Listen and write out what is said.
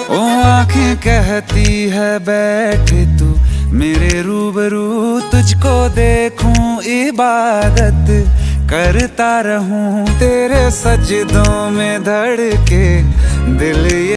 ओ आंखें कहती है बैठ तू मेरे रूबरू, तुझको देखूं इबादत करता रहूं, तेरे सजदों में धड़के दिल।